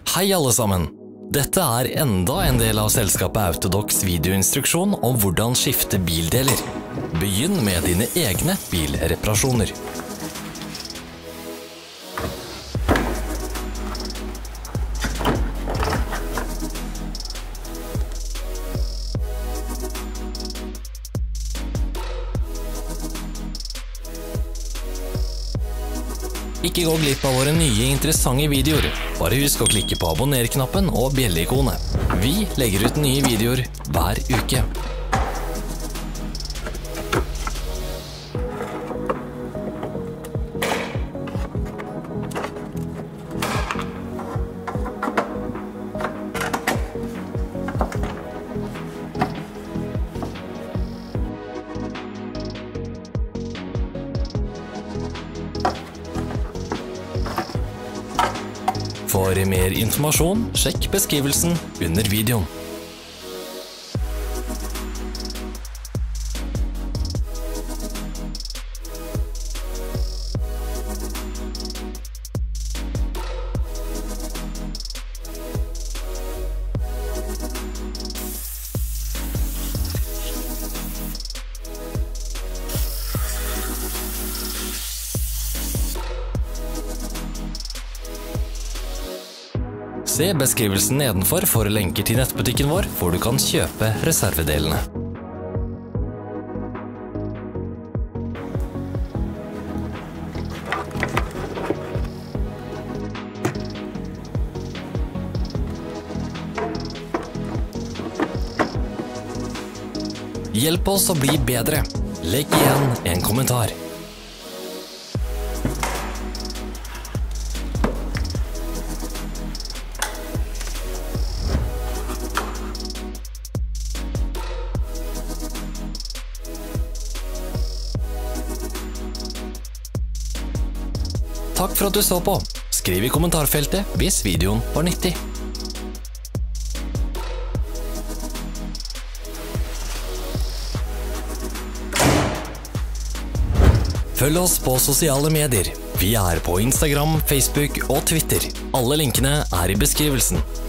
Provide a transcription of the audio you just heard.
Hei alle sammen! Dette er enda en del av selskapet Autodocs videoinstruksjon om hvordan skifte bildeler. Begynn med dine egne bilreparasjoner. Ikke gå glipp av våre nye interessante videoer. Bare husk å klikke på abonner-knappen og bjelle-ikonet. Vi legger ut nye videoer hver uke. For mer informasjon, sjekk beskrivelsen under videoen. Se beskrivelsen nedenfor for lenker til nettbutikken vår, hvor du kan kjøpe reservedelene. Hjelp oss å bli bedre. Legg igjen en kommentar. Takk for at du så på. Skriv i kommentarfeltet hvis videoen var nyttig. Følg oss på sosiale medier. Vi er på Instagram, Facebook og Twitter. Alle linkene er i beskrivelsen.